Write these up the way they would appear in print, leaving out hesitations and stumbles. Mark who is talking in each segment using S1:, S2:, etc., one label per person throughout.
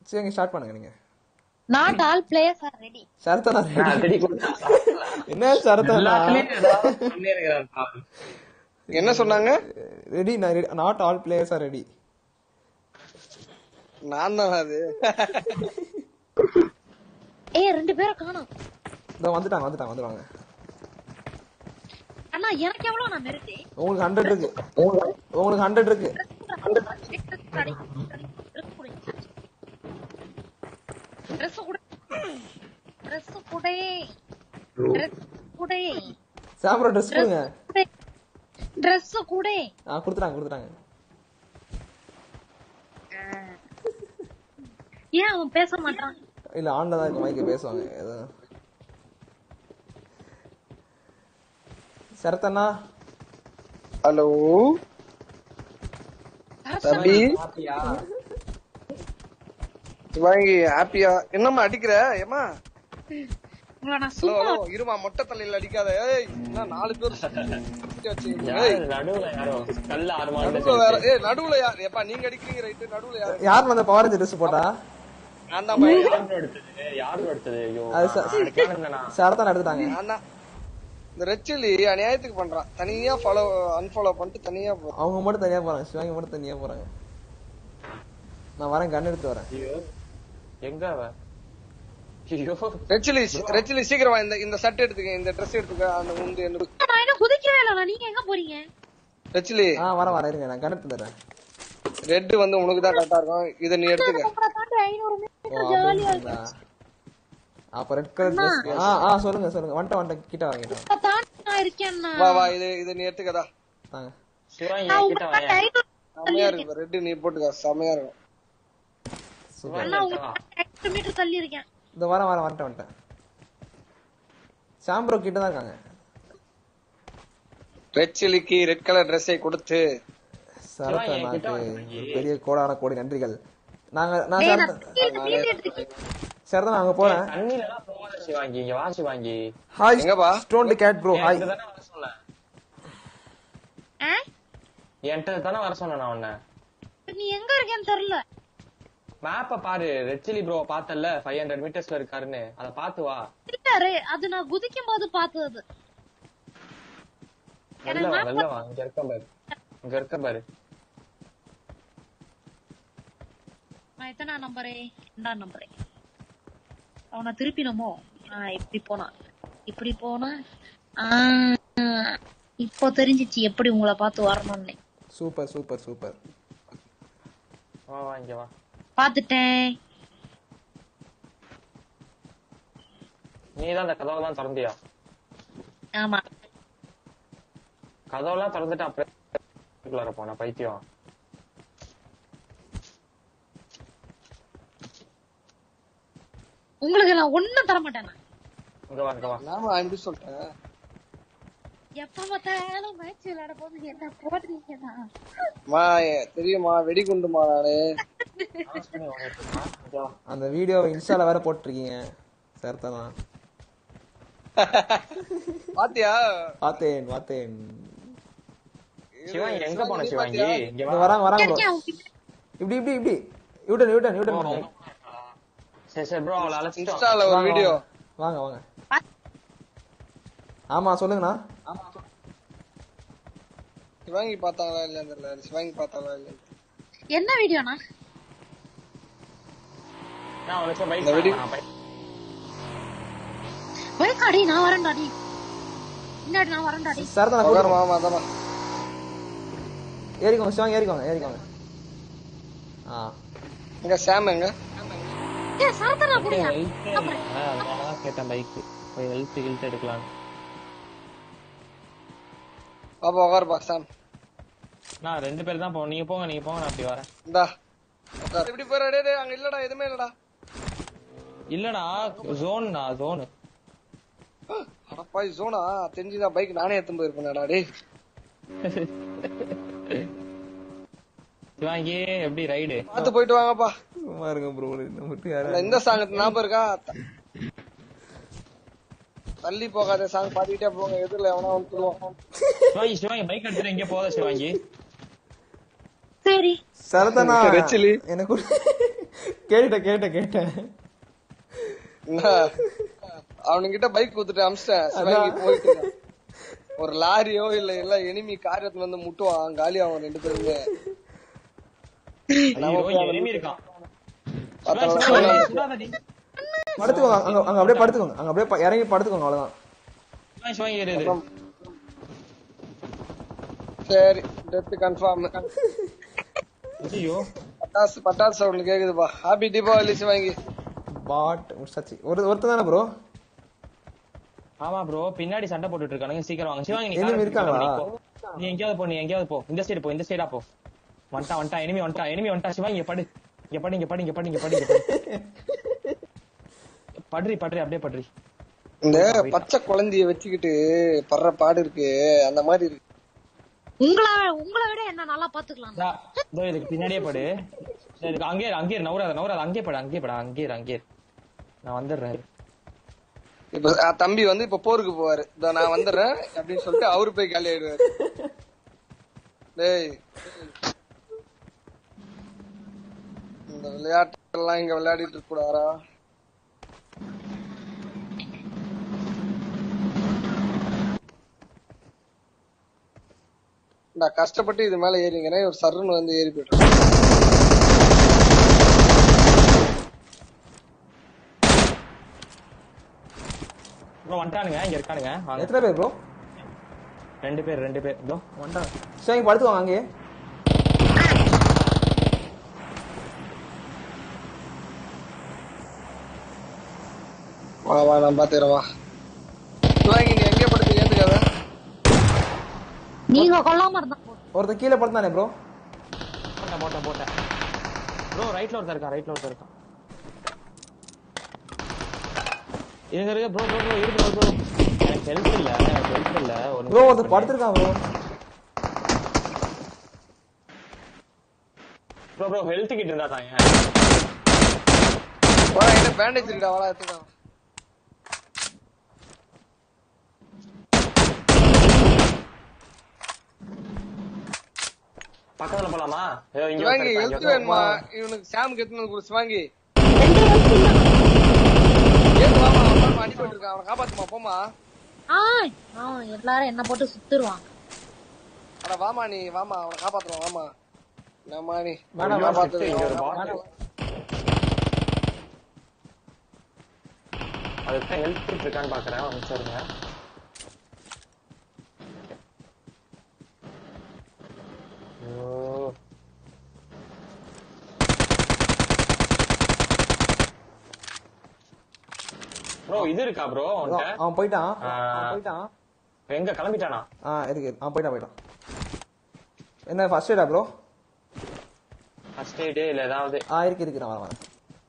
S1: சரி ஸ்டார்ட் பண்ணுங்க நீங்க.
S2: Not all players are ready.
S1: சரத்தனா
S3: ரெடி கொடுத்தா
S1: என்ன சரத்தனா
S3: எல்லாத்துலயும் ஏதாவது பண்ணிருக்கிறான்ப்பா.
S4: என்ன சொன்னாங்க?
S1: Ready not all players are ready.
S4: நான் தான் அது.
S2: ஏய் ரெண்டு பேரும் காணோம்.
S1: இதோ வந்துட்டாங்க.
S2: அண்ணா எனக்கு எவ்வளவு நான் மெரிட்?
S1: உங்களுக்கு 100 இருக்கு. உங்களுக்கு 100 இருக்கு.
S2: Dress குடே.
S1: சாப்ரோ Dress கொடுங்க.
S2: Dress குடே.
S1: கொடுத்துறாங்க.
S2: ஏன் அவன் பேச மாட்டான்?
S1: இல்ல ஆன்ல தான் மைக் பேசுவாங்க. சரத்தனா
S4: ஹலோ தம்பி வாங்கி ஹாப்பியா என்னம்மா அடிக்கிற ஏமா? ஹலோ இருமா மொட்டை தலையில அடிக்காத. ஏய் என்ன 4 பேர் நடுவுல யார் ஏப்பா நீங்க அடிக்கிறீங்க ரைட்? நடுவுல
S1: யார் அந்த பவர் Dress போட்டா?
S4: நான் தான்
S1: சரத்தனா எடுத்துட்டாங்க.
S4: நான் தான் இந்த ரெச்சிலி அநியாயத்துக்கு பண்றான். தனியா அன்ஃபாலோ பண்ணிட்டு தனியா போறான்.
S1: அவங்க மட்டும் தனியா போறாங்க. சிவாங்கி மட்டும் தனியா போறாங்க. நான் வரேன் கன் எடுத்து வரேன்.
S3: எங்க அவ? ஐயோ
S4: ரெச்சிலி சீக்கிரம் வா. இந்த ஷர்ட் எடுத்துக்க, இந்த Dress எடுத்துக்க. அந்த முந்து என்ன
S2: நான் என்ன குதிக்கவே இல்ல. நீங்க எங்க போறீங்க?
S4: ரெச்சிலி
S1: வரேன் இருங்க நான் கன் எடுத்து தரேன்.
S4: ரெட் வந்து உனக்கு தான் கரெக்டா இருக்கும். இத நீ எடுத்துக்க.
S2: 500 மீட்டர் ஜாலியா இருக்கு.
S1: அப்ப ரெட் கலர் Dress. சொல்லுங்க வந்துட்ட கிட்ட வாங்க.
S2: நான் இருக்கேன்.
S4: வா இத நீ எடுத்துக்கடா.
S1: தாங்க.
S3: சிவாங்கி கிட்ட வாங்க.
S4: செமையா இருக்கு. ரெட் நீ போட்டுக்க. செமையா இருக்கும்.
S2: அண்ணா உங்களுக்கு 8 மீட்டர் தள்ளி இருக்கேன்.
S1: இந்த வந்துட்டேன். சாம்ப்ரோ கிட்ட தான் இருக்காங்க.
S4: ரெச்சிலிக்கு ரெட் கலர் Dress-ஐ கொடுத்து
S1: சரத்தனாக்கு பெரிய கோடி நன்றிகள். நான் சரத்தனா அங்க போறேன்.
S3: தண்ணிலலாம் போகாத சிவாங்கி. இங்க வா சிவாங்கி.
S1: ஹாய்
S4: எங்கப்பா?
S1: ஸ்டோன்ட் கேட் ப்ரோ ஹாய்.
S3: என்கிட்ட தானே வர சொன்னேன். என்கிட்ட தானே வர சொன்னேன் நான் உன்னை.
S2: நீ எங்க இருக்கேன்னு தெரியல.
S3: மேப்ப பாரு. ரெச்சிலி ப்ரோ பார்த்தல்ல 500 மீட்டர்ஸ்ல இருக்காருன்னு. அத பாத்து வா.
S2: இல்ல அது நான் குதிக்கும் போது பார்த்தது.
S3: வெள்ள வா. இங்க இருக்க பாரு.
S2: நான் எத்தனை நம்பரே? 2ஆம் நம்பரே. அவனை திருப்பினமோ? இப்படி போனா இப்போ தெரிஞ்சிச்சு எப்படி உங்களை பார்த்து வரணும்னு.
S1: சூப்பர்
S3: வா இங்க வா.
S2: பாத்துட்டேன்.
S3: நீதான் அந்த கதவெல்லாம் திறந்தியா?
S2: ஆமா
S3: கதவெல்லாம் திறந்துட்டு அப்படியே போன பைத்தியம்.
S2: உங்களுக்கு நான் ஒண்ணும் தர மாட்டேன்.
S4: நாம அப்படி சொல்லிட்டேன்.
S2: எப்ப பார்த்தாலும் மேட்ச் விளையாட போது என்ன போடுறீங்கன்னா
S4: தெரியுமா வெடிகுண்டுமா நானு.
S1: அந்த வீடியோ இன்ஸ்டால வேற போட்டுருக்கீங்க. சரத்தனா
S4: பாத்தியா?
S1: பார்த்தேன்.
S3: சிவாங்கி எங்க போன சிவாங்கி? இங்க
S1: வராங்க இப்படி யூட்டன்
S3: சரி ப்ரோ அவள அழைச்சிட்டு
S4: இன்ஸ்டால ஒரு வீடியோ.
S1: வாங்க ஆமா சொல்லுங்கண்ணா.
S4: சிவாங்கி பார்த்தாங்களா இல்லன்னு தெரியல. சிவாங்கி பார்த்தாங்களா இல்ல
S2: என்ன வீடியோனா?
S3: நான் உனக்கு
S2: பைக் அடி. நான் வரேன்டாடி. இன்னாடி நான் வரேன்டாடி.
S1: சரதனா
S4: உட்கார் மாமா அதமா.
S1: ஏறிக்கோங்க சிவாங்கி ஏறிக்கோங்க.
S4: எங்க சாம் எங்க?
S2: சரதனா புடியா?
S3: நான் கேட்டேன் பைக் போய் ஹெல்த் எடுக்கலாம்.
S4: பாப்பா உட்கார் பா சாம்.
S3: நான் 2 பேர் தான் போவோம். நீங்க போங்க நான் அப்படி வரேன்.
S4: இந்தா உட்கார். இப்படி போறா. டேய் அங்க இல்லடா எதுமே இல்லடா.
S3: ஜோன்.
S4: அடப்பாய் ஜோனா தெரிஞ்சுதா பைக் நானே எடுத்து போயிருப்பேன்டா டேய்.
S3: சிவாங்கி எப்படி ரைடு?
S4: பாத்து போயிட்டு வாங்கப்பா.
S1: சும்மா இருங்க ப்ரோ.
S4: இந்த சாங் ஞாபகம் இருக்கா? தள்ளி போகாத சாங் பாடிட்டே போங்க. எதுல எவனா வந்து சொல்லுவான்.
S3: சிவாங்கி பைக் எடுத்துட்டு எங்க போதா சிவாங்கி?
S2: சரி
S1: சரதனா
S4: ரெச்சிலி
S1: எனக்கு கேட்டேன்
S4: அவனுங்கிட்ட பைக் கொடுத்துட்டு அமிச்சிட்டேன் சிவாங்கி போயிட்டு இருக்கான். ஒரு லாரியோ இல்ல எனிமி காரியத்துல வந்து முட்டுவான் காலி அவன் 2 பேருமே
S3: எனிமி இருக்கான்.
S1: படுத்துக்கோங்க அங்க அப்படியே படுத்துக்கோங்க அங்க அப்படியே இறங்கி படுத்துக்கோங்க அவ்வளவுதான். சரி
S4: டெத் கன்ஃபார்ம்.
S3: ஐயோ
S4: பட்டாசு சவுண்ட் கேக்குதுப்பா. ஹாப்பி தீபாவளி சிவாங்கி.
S1: பாட் சச்சி ஒருத்தன் தானே ப்ரோ?
S3: ஆமா ப்ரோ பின்னாடி சண்டை போட்டுட்டு இருக்கானுங்க. சீக்கிரம் வாங்க சிவாங்கி.
S1: எனிமி இருக்காங்களா?
S3: நீ எங்கயாவது போ இந்த சைடு போ இந்த சைடா போ. வந்துட்டா எனிமி வந்துட்டா சிவாங்கி படு படுறி அப்படியே படுறி.
S4: இந்த பச்சை குழந்தைய வச்சுக்கிட்டு படுற பாடு இருக்கு அந்த மாதிரி இருக்கு.
S2: உங்களை விட என்ன நல்லா பாத்துக்கலாம்.
S3: இதுக்கு பின்னாடியே படு. அங்கே நவுறாத அங்கே படு. நான் வந்துடுறேன்.
S4: இப்ப தம்பி வந்து இப்ப போருக்கு போவாரு. நான் வந்துடுறேன் அப்படின்னு சொல்லிட்டு அவரு போய் காலி ஆயிடுவாரு. டேய் இந்த விளையாட்டு எல்லாம் இங்க விளையாடிட்டு இருக்க கூடாதா? நான் கஷ்டப்பட்டு இது மேல ஏறிங்கிறேன். ஒரு சர்ன்னு வந்து ஏறி போயிட்டு
S3: ப்ரோ வந்துட்டானுங்க. இங்க இருக்கானுங்க.
S1: எத்தனை பேர் ப்ரோ?
S3: 2 பேர் ப்ரோ
S1: வந்துட்டாங்க. சரி படுத்துவாங்க அங்கே.
S4: வா நான் பாத்துக்கிறேன் வா. நீ எங்க படுத்து ஏந்துக்காத.
S2: நீங்க கொல்லாம இருந்தா
S1: ஒருத்தன் கீழே படுத்தானே ப்ரோ?
S3: போட்டேன் ப்ரோ. ரைட்ல ஒருத்தர் இருக்கான். இங்க இருக்க ப்ரோ இருக்கு ப்ரோ. எனக்கு ஹெல்த் இல்ல
S1: ப்ரோ ஒருத்தன் படுத்துறான்
S3: ப்ரோ ஹெல்த் கிட்ட இருந்தா தாங்க.
S4: வா என்ன பேண்டேஜ் இருக்குடா வாடா எடுத்துடா.
S3: பக்கத்துல போலாமா?
S4: சிவாங்கி ஹெல்த் வேணுமா? இவனுக்கு சாமுக்கு எத்தனை குரு சிவாங்கி? வாமா அடிபட்டு இருக்கான். அவனை காப்பாத்துமா போமா.
S2: எல்லாரும் என்ன போட்டு சுத்துருவாங்க.
S4: அட வாமா நீ வாமா அவனை காப்பாத்துறோம் வாமா. நம்ம நீ
S3: காப்பாத்து. அதுதான் ஹெல்த் இருக்கான்னு பாக்குறேன். வந்துருங்க. ப்ரோ இது இருக்கா ப்ரோ?
S1: அவன் போயிட்டான்.
S3: எங்க கிளம்பிட்டானா?
S1: இருக்கு. அவன் போயிட்டான். என்ன ஃபர்ஸ்ட் எய்டா ப்ரோ?
S3: ஃபர்ஸ்ட் எய்ட் இல்ல ஏதாவது?
S1: இருக்கு நான் வரேன்.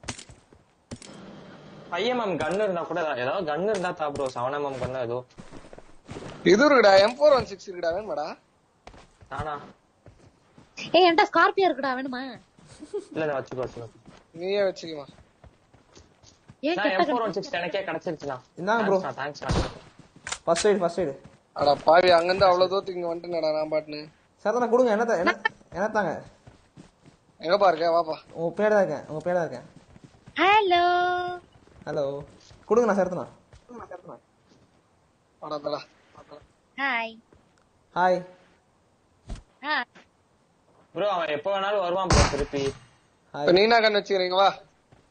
S3: 5mm கன் இருந்தா கூட ஏதாவது கன் இருந்தா தா ப்ரோ. 7mm கன் ஏதோ
S4: இது இருக்குடா. M416 இருக்குடா. வேணுமாடா?
S3: நானா?
S2: என்கிட்ட ஸ்கார்பியோ இருக்குடா. வேணுமா?
S3: இல்ல வச்சுக்கோ.
S4: நீயே வச்சுக்கமா.
S3: M416 எனக்கே கிடைச்சிருச்சுனா.
S1: இந்தாங்க ப்ரோ.
S3: தேங்க்ஸ்.
S1: First eight.
S4: அட பாவி அங்க இருந்து அவ்வளவு தூரத்துக்கு இங்க வந்துட்டேனடா நான் பாட்டுன்னு.
S1: சார் நான் கொடுங்க. என்ன தாங்க?
S4: எங்க பாருங்க வாப்பா.
S1: உங்க பேர் தான் இருக்கேன். ஹலோ கொடுங்க. நான் சேர்த்தனா.
S4: அடடா.
S1: Hi
S3: bro. அவன் எப்ப வேணாலும் வருவான் ப்ரோ திருப்பி.
S4: நீனா கண்ணு வச்சுக்கிறீங்க வா.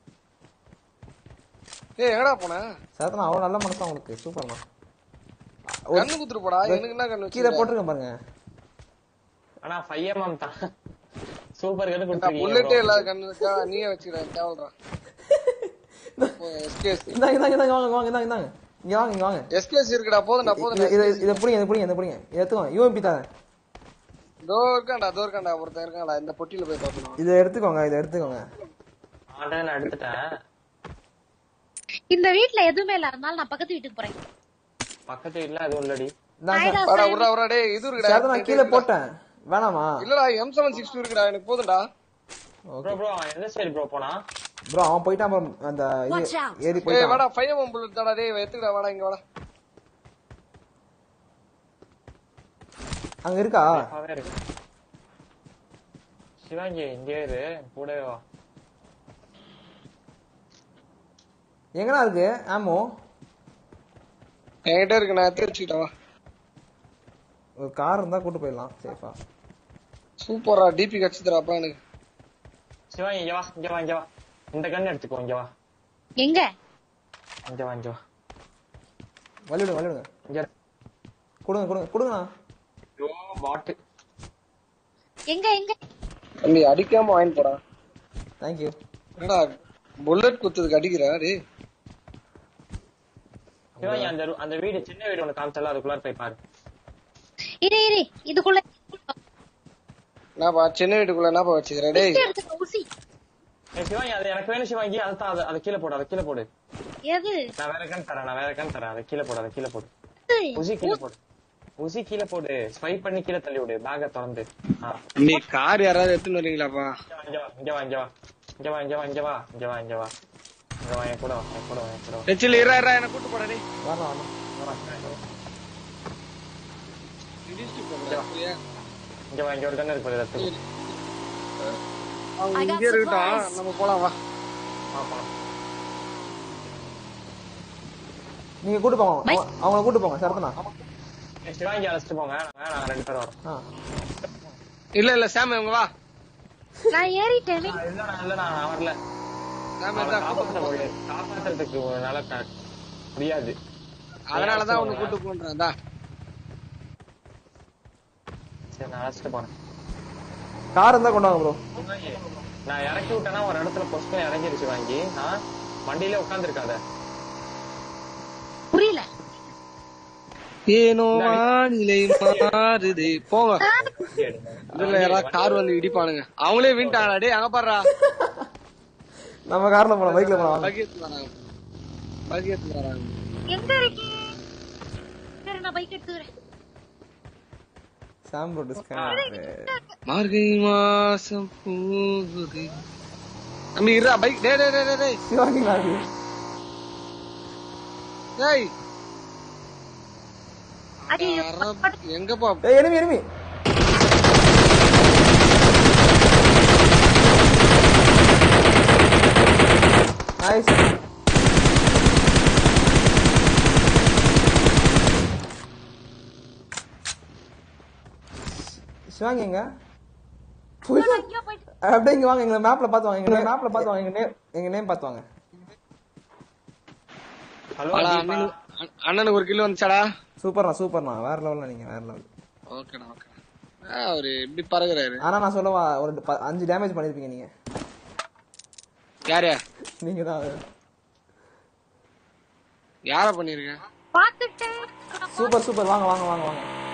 S4: எங்கடா போன?
S1: சேர்த்தனா அவ்வளவு நல்ல மனசா உங்களுக்கு. சூப்பர்மா.
S4: கண்ணு குத்துட்டு போடா. எனக்கு என்ன கண்ணு
S1: கீழே போட்டுருக்கேன் பாருங்க.
S3: ஆனா 5mm தான். சூப்பர் கண்ணு குத்துறீங்க.
S4: புல்லட்டே இல்ல கண்ணு இருக்கா. நீயே வச்சுக்கிற தேவல்றா. எஸ்கேஸ்
S1: இந்தாங்க. இங்க வாங்க.
S4: எஸ்கேஸ் இருக்குடா. போதும்டா.
S1: இத புடிங்க. எடுத்துக்கோங்க. யூஎம்பி தாங்க.
S4: தோ இருக்கான்டா ஒருத்தன் இருக்கான்டா. இந்த பொட்டில போய் பாப்போம்.
S1: இத எடுத்துக்கோங்க.
S3: நான் எடுத்துட்டேன்.
S2: இந்த வீட்ல எதுவுமே இல்ல. அதனால நான் பக்கத்து வீட்டுக்கு போறேன்.
S3: பக்கத்து வீட்ல எதுவும் இல்லடி.
S4: வாடா உரா டேய் இது இருக்குடா.
S1: நான் கீழ போட்டேன். வேணாமா?
S4: இல்லடா M762 இருக்குடா. எனக்கு போதும்டா.
S3: ப்ரோ எந்த சைடு ப்ரோ போனா?
S1: ப்ரோ அவன் போயிட்டான். அந்த ஏறி போயிட்டான்.
S4: ஏய் வாடா 5mm புல்லட் தாடா. டேய் எடுத்துடா. வாடா இங்க வாடா.
S1: அங்க இருக்கா?
S3: சிவாங்கி இங்கே இரு. கூடவே வா.
S1: எங்கடா இருக்கு ஆமோ?
S4: என்கிட்ட இருக்கு, நான் எடுத்து வச்சுக்கிட்டேன் வா.
S1: ஒரு கார் இருந்தா கூட்டு போயிடலாம் சேஃபா.
S4: சூப்பரா டிபி கட்சிதராப்பா எனக்கு.
S3: சிவா இங்க வா இங்க வா இங்க வா. இந்த கன் எடுத்துக்கோ இங்க வா.
S2: எங்க?
S3: இங்க வா இங்க வா.
S1: வலிடுங்க.
S3: இங்க
S1: கொடுங்கண்ணா.
S3: ஐயோ பாட்.
S2: எங்க?
S4: தம்பி அடிக்காம வாங்கி போடா.
S1: Thank you.
S4: என்னடா புல்லட் குத்துதுக்கு அடிக்கிறா டேய்.
S3: சிவா அந்த வீடு சின்ன வீடு ஒன்னு காமிச்சல அதுக்குள்ள போய் பாரு.
S2: இரு இதுக்குள்ள
S4: என்னப்பா சின்ன வீட்டுக்குள்ள என்னப்பா வச்சுக்கிற டேய்?
S2: ஊசி.
S3: சிவா அது எனக்கு வேணும் சிவா. இங்க அதை கீழே போடு.
S2: எது?
S3: நான் வேற கன் தரேன் அதை கீழே போடு. ஊசி கீழே போடு. ஸ்வைப் பண்ணி கீழே தள்ளி விடு. பேக்க திறந்து.
S4: நீ கார் யாராவது எடுத்துன்னு வரீங்களாப்பா?
S3: இங்க வா என் கூட வா.
S4: ரெச்சில இறா என்ன கூட்டு போடா டேய்.
S1: வரலாம்.
S3: இங்க வா இங்க ஒரு கன் இருக்கு பாரு.
S4: அவங்க இங்க இருக்கட்டும், நம்ம போலாம் வா.
S1: நீங்க கூட்டு போங்க. அவங்கள கூட்டு போங்க சரத்தனா.
S3: சிவாங்கி அழைச்சிட்டு போங்க. நாங்க 2 பேரும் வரோம்.
S4: இல்ல சாம் இவங்க வா.
S2: நான் ஏறிட்டேன்.
S3: இல்ல நான் வரல.
S4: சாம் இருந்தா
S3: காப்பாத்துறதுக்கு உன்னால முடியாது.
S4: அதனாலதான் உன்னை கூட்டு போன்றேன்டா.
S3: சரி நான் அழைச்சிட்டு போறேன்.
S1: கார் இருந்தா கொண்டு வாங்க ப்ரோ.
S3: நான் இறக்கி விட்டேன்னா ஒரு இடத்துல பொஸ்ட் இறங்கிருச்சு. வாங்கி நான் வண்டியில உட்காந்துருக்காத.
S2: புரியல.
S4: ஏனோ வானிலை மாறுதே போங்க. இதுல யாராவது கார் வந்து இடிப்பானுங்க. அவங்களே வீண்டாங்களா டேய்? அங்க பாருடா.
S1: நம்ம கார்ல போலாம், பைக்ல போலாம்.
S4: பைக் வராங்க.
S2: எங்க இருக்கீங்க? சரி நான் பைக் எடுத்துறேன்.
S1: சாம் ப்ரோ டிஸ்கவுண்ட்.
S4: மார்கழி மாசம் போகுது. அம்மி இருடா பைக். டேய்
S1: சிவாங்கி நாடி.
S4: டேய்
S2: அடி
S4: எங்கப்பா?
S1: ஏய் எனிமி. நைஸ். சிவாங்கி எங்க? அப்படியே இங்க வாங்க. எங்க மேப்ல பாத்து வாங்க. எங்க நேம் பாத்து வாங்க.
S4: அண்ணனுக்கு ஒரு கிலோ வந்துச்சாடா?
S1: சூப்பர்ண்ணா. வேற லெவல்ல நீங்க வேற லெவல்.
S4: ஓகேடா. அவரு எப்படி பறகுறாரு.
S1: ஆனா நான் சொல்லவா ஒரு 5 டேமேஜ் பண்ணிருப்பீங்க நீங்க.
S4: யாரு?
S1: நீங்க தான்.
S4: யார பண்ணிருக்க?
S2: பாத்துட்டேன்.
S1: சூப்பர். வாங்க.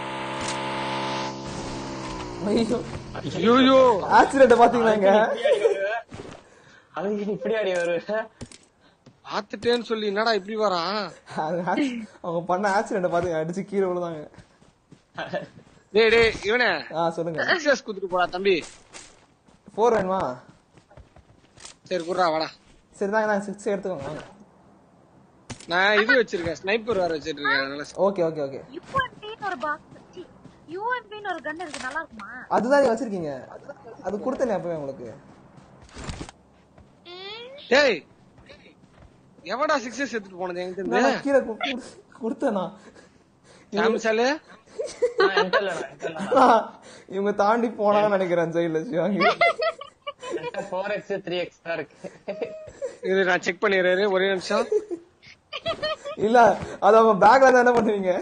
S4: ஐயோ
S1: ஆக்சிடென்ட் பாத்தீங்களா இங்க?
S3: அதுக்கு இப்படி ஆடி வரு.
S4: பாத்துட்டேன்னு சொல்லி என்னடா இப்படி வரான்?
S1: அவங்க பண்ண ஆக்சிடென்ட் பாத்து அடிச்சு கீழே விழுந்தாங்க.
S4: டேய் இவனே
S1: சொல்லுங்க.
S4: எக்ஸஸ் குடுத்து போடா தம்பி.
S1: 4 வேணுமா?
S4: சரி குடுறா வாடா.
S1: சரி தான் 6 எடுத்துக்கோங்க. வாங்க.
S4: நான் இது வச்சிருக்கேன், ஸ்னைப்பர் வேற வச்சிருக்கேன். அதனால
S1: ஓகே.
S2: யூஎம்பின்னு ஒரு பாக்ஸ். யூஎம்பின்னு ஒரு கன் இருக்கு, நல்லா இருக்குமா?
S1: அதுதான் நீங்க வச்சிருக்கீங்க. அது கொடுத்தேனே அப்பவே உங்களுக்கு.
S4: டேய் எவடா 6s எடுத்துட்டு போனது எங்க இருந்து?
S1: நான் கீழ கொடுத்தேனா?
S4: சாம்சல்
S1: இவங்க தாண்டி போனான்னு நினைக்கிறேன் ஜெயில சிவாங்கி.
S3: 4x 3x தான் இருக்கு.
S4: இது நான் செக் பண்ணிடுறேன் ஒரே நிமிஷம்.
S1: இல்ல அது அவங்க பேக்ல இருந்தா என்ன பண்ணுவீங்க?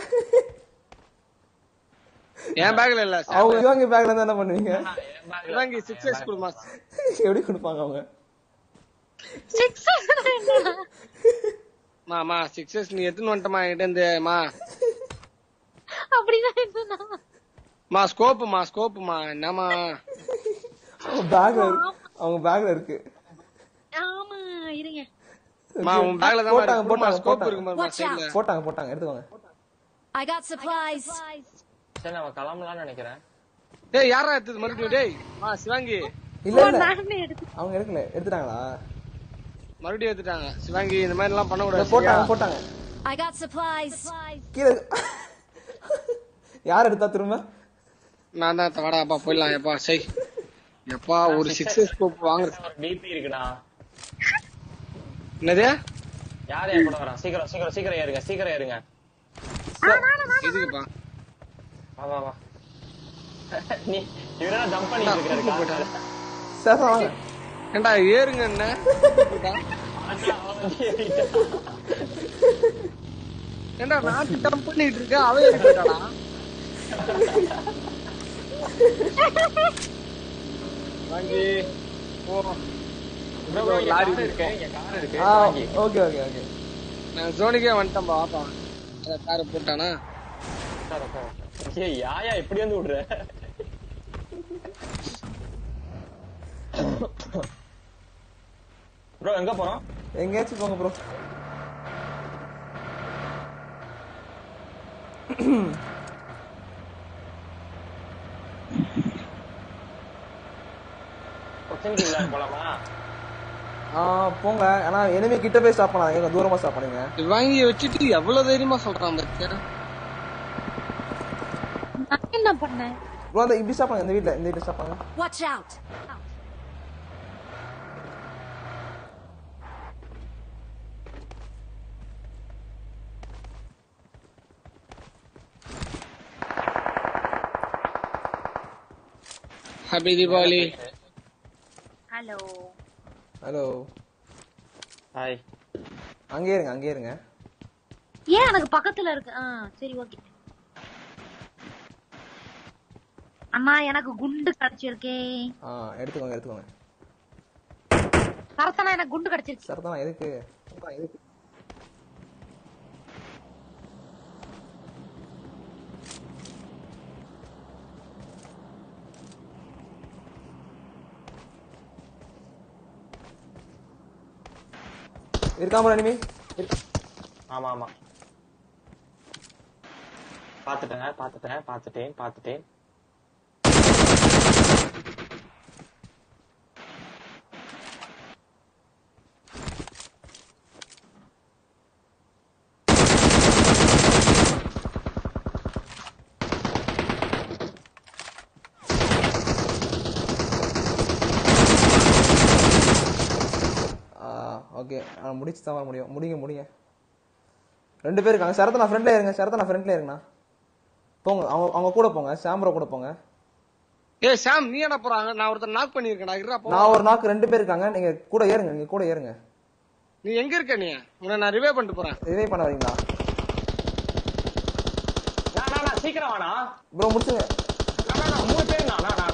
S4: என் பேக்ல இல்ல,
S1: அவங்க சிவாங்கி பேக்ல இருந்தா என்ன பண்ணுவீங்க?
S4: சிவாங்கி 6s குடுமா.
S1: எப்படி கொடுப்பாங்க அவங்க?
S2: 6s
S4: மாமா 6s நீ எடுத்துன்னு வந்துட்டமா என்கிட்ட இருந்து மா.
S2: அப்படிதான் இருந்தா
S4: மா ஸ்கோப்புமா என்னமா
S1: அவங்க பேக்ல இருக்கு.
S2: ஆமா இருங்க.
S4: மா உன் பேக்ல தான்
S1: போட்டாங்க
S4: ஸ்கோப் இருக்கு பாருமா சைடுல.
S1: போட்டாங்க எடுத்துக்கோங்க.
S5: I got supplies.
S3: சரி நான் கிளம்பலாம்னு நினைக்கிறேன்.
S4: டேய் யாரா எடுத்தது மறுபடியும்? டேய் மா சிவாங்கி
S1: இல்ல அவங்க எடுக்கல. எடுத்துட்டாங்களா?
S4: மறுபடியும் எடுத்துட்டாங்க. சிவாங்கி இந்த மாதிரி எல்லாம் பண்ண கூடாது.
S1: போட்டாங்க.
S5: I got supplies.
S1: கீழே யார் எடுத்தா திரும்ப?
S4: நான் தான் வாடாப்பா போயிடலாம். எப்பா சை எப்பா ஒரு 6s ஸ்கோப் வாங்குற
S3: டிபி இருக்குடா.
S4: என்னது?
S3: யார் யார் கூட வரா? சீக்கிரம் சீக்கிரம் சீக்கிரம் ஏறுங்க, சீக்கிரம் ஏறுங்க.
S4: எதுக்குப்பா?
S3: வா வா வா. நீ இவரா ஜம்ப் பண்ணிட்டு இருக்காரு கார்ல.
S1: சார் வாங்க.
S4: ஏண்டா ஏறுங்க என்ன? ஏண்டா நான் டம்ப் பண்ணிட்டு இருக்கேன், அவன் ஏறி போயிட்டாடா. வாங்கி போ.
S3: bro, லாரி இருக்கு, இங்க கார் இருக்கு. வாங்கி.
S1: Okay okay okay.
S4: நான் ஜோனுக்கே வந்துட்டேன்பா. வாப்பா. காரை போட்டானா?
S3: உட்காரு, உட்காரு. ஏய் யாயா இப்படி வந்து விடுற? ப்ரோ எங்க போறோம்?
S1: எங்கேயாச்சும் போங்க ப்ரோ.
S3: கொச்சின் போலாமா?
S1: போங்க. ஆனா எனிமே கிட்ட போய் ஸ்டாப் பண்ணாதீங்க, தூரமா ஸ்டாப் பண்ணுங்க.
S4: வாங்கி வச்சுட்டு எவ்வளவு தைரியமா சொல்றான் பத்தியா?
S2: நான் என்ன பண்ணேன்?
S1: ப்ரோ அந்த இப்படி ஸ்டாப் பண்ணுங்க, இந்த வீட்ல ஸ்டாப் பண்ணுங்க.
S5: Watch out!
S4: Happy Deepavali.
S2: Hello
S1: hello.
S3: Hi.
S1: அங்கே இருங்க, அங்கே இருங்க.
S2: ஏன் எனக்கு பக்கத்துல இருக்கு? சரி ஓகே. அண்ணா எனக்கு குண்டு கிடைச்சிருக்கே.
S1: எடுத்துக்கோங்க எடுத்துக்கோங்க.
S2: சரத்தனா எனக்கு குண்டு கிடைச்சிருக்கு.
S1: சரதானா எதுக்கு? இருக்காம அனிமே?
S3: ஆமா ஆமா பாத்துட்டேன்.
S1: ஓகே முடிச்சு தான் வர முடியும். முடிங்க. 2 பேர் இருக்காங்க. சரத்தனா ஃப்ரெண்ட்ல இருங்கண்ணா. போங்க, அவங்க கூட போங்க. சாம்ப்ரோ கூட போங்க.
S4: ஏய் சாம், நீ என்ன போறாங்க? நான் ஒருத்தர் நாக் பண்ணிருக்கேன்டா. இருடா போ.
S1: நான் ஒரு நாக்கு 2 பேர் இருக்காங்க. நீங்க கூட ஏறுங்க.
S4: நீ எங்க இருக்க? நீ உன்னை நான் ரிவே பண்ணிட்டு போறேன்.
S1: ரிவே பண்ண வரீங்களா?
S3: நான் சீக்கிரம் வாடா
S1: ப்ரோ முடிச்சுங்க.
S3: 3 பேர்.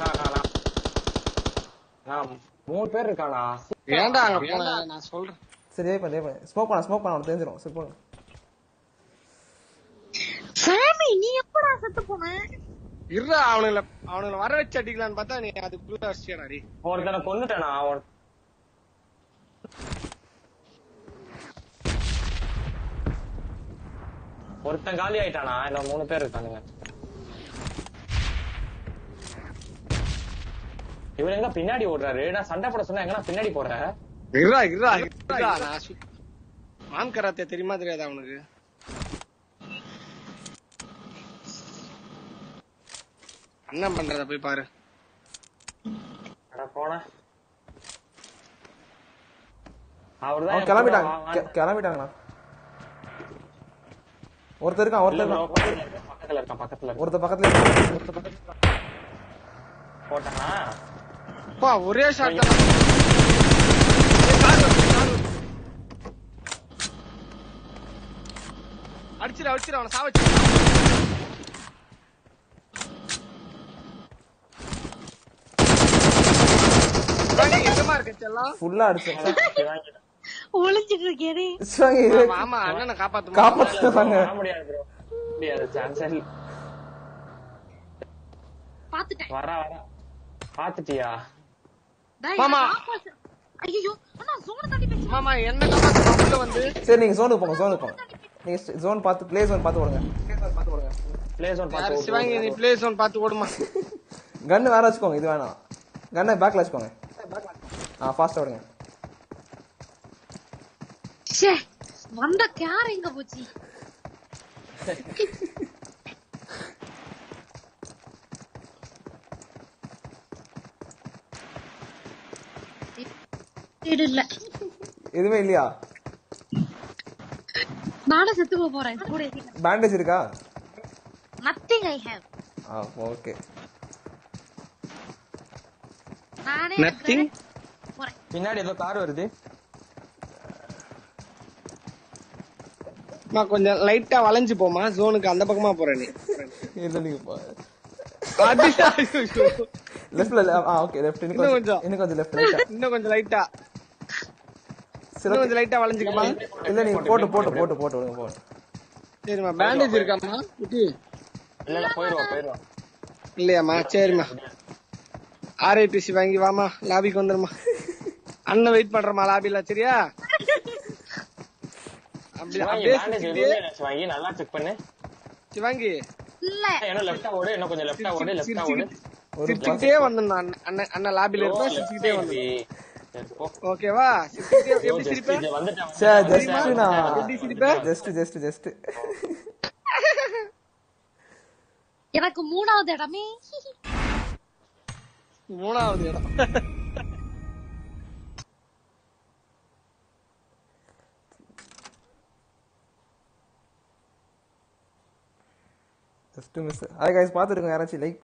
S3: நான் 3 பேர் இருக்கானா?
S4: ஏன்டா அங்க போன? நான் சொல்றேன்.
S1: சரி ரிவே பண்ணு. ஸ்மோக் பண்ண அவனுக்கு தெரிஞ்சிரும். சரி போங்க.
S2: சாமி நீ எப்படா செத்து போன?
S4: இருடா, அவனுங்களை வர வச்சு அடிக்கலான்னு பார்த்தா நீ அதுக்குள்ள அடிச்சியாடி.
S3: ஒருத்தனை கொன்னுட்டேனா? ஒருத்தன் காலி ஆயிட்டானா? இன்னும் 3 பேர் இருக்கானுங்க. இவர் எங்க பின்னாடி ஓடுறாரு? நான் சண்டை போட சொன்னா எங்க பின்னாடி போற?
S4: இருடா நான் மான் கராத்தே தெரியுமா தெரியாதா அவனுக்கு? என்ன பண்றத போய் பாரு.
S3: போன அவர்தான்
S1: கிளம்பிட்டாங்கண்ணா. ஒருத்தர் இருக்கான்.
S3: பக்கத்துல போட்டானா?
S4: ஒரே ஷாட். அடிச்சிரு அவனை சாவச்சு. எங்கமா இருக்கெல்லாம்
S1: ஃபுல்லா அடிச்சேன்.
S2: ஒளிஞ்சிட்டு இருக்கேனே.
S4: ஆமா அண்ணனை
S1: காப்பாத்துவாங்க.
S3: முடியாது சான்ஸ் இல்ல.
S2: பாத்துட்டேன்.
S3: வர பாத்துட்டியா?
S4: மாமா
S2: ஐயோ அண்ணா ஜோன் தாண்டி பேசி.
S4: மாமா என்ன காப்பாத்து உள்ள வந்து.
S1: சரி நீங்க ஜோனுக்கு போங்க. நீங்க ஜோன் பார்த்து ப்ளே ஜோன் பார்த்து ஓடுங்க.
S4: சிவாங்கி நீ ப்ளே ஜோன் பார்த்து ஓடுமா.
S1: கன் வேற வச்சுக்கோங்க. இது வேணாம். கன்னை பேக்ல வச்சுக்கோங்க. ஃபாஸ்டா ஓடுங்க.
S2: ச்சே வந்த கார் எங்க போச்சு?
S1: இல்ல எதுவுமே இல்லையா?
S2: நானும் செத்து போறேன் கூட.
S1: பேண்டேஜ் இருக்கா?
S2: Nothing I have.
S1: ஓகே.
S2: நானே
S4: Nothing?
S2: போறேன்.
S3: பின்னாடி ஏதோ கார் வருது.
S4: நான் கொஞ்சம் லைட்டா வளைஞ்சு போமா, ஜோனுக்கு அந்த பக்கமா போறேன் நீ.
S1: இல்ல நீங்க லெஃப்ட்ல. Okay left. இன்னும் கொஞ்சம் லெஃப்ட் லைட்டா.
S4: இன்னும் கொஞ்சம் லைட்டா. இன்னும் கொஞ்சம் லைட்டா வளைஞ்சுக்கமா.
S1: இல்ல நீங்க போட்டு விடுங்க போட்டு.
S4: சரிம்மா, பேண்டேஜ் இருக்காமா குட்டி?
S3: இல்ல போயிடுவோம்.
S4: இல்லையாம்மா, சரிம்மா. RIPC வாங்கி வாமா, லாபிக்கு வந்துருமா. அண்ணன் வெயிட் பண்றமா லாபில, சரியா?
S3: வாங்கி நல்லா செக் பண்ணு
S4: சிவாங்கி.
S2: இல்ல
S3: என்ன லெஃப்டா ஓடு, இன்னும் கொஞ்சம் லெஃப்டா ஓடு.
S4: சிரிச்சுக்கிட்டே வந்தேன் அண்ணன் லாபில இருப்பேன், சிரிச்சுக்கிட்டே வந்தேன். ஓகேவா? எப்படி சிரிப்பேன்? எப்படி சிரிப்பேன்?
S1: ஜஸ்ட்
S2: எனக்கு 3வது இடமே.
S4: 3வது இடம்.
S1: Just miss. ஹாய் गाइस, பாத்துருங்க. யாராச்சும் லைக்